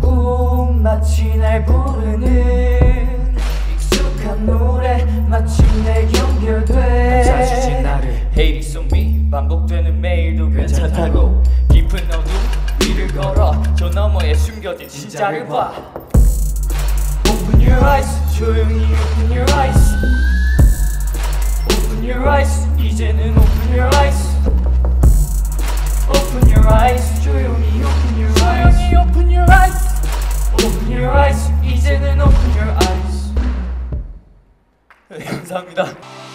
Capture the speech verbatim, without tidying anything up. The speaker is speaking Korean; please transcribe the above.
꿈 마치 날 부르는 익숙한 노래 마침내 연결돼 찾아주지 나를 Hate is on me 반복되는 매일도 괜찮다고 깊은 어둠 위를 걸어 저 너머에 숨겨진 진짜를 봐 Open your eyes 조용히 open your eyes Open your eyes 이제는 open your eyes Open your eyes 조용히 open your eyes 조용히 open your eyes Open your eyes 이제는 open your eyes 네, 감사합니다.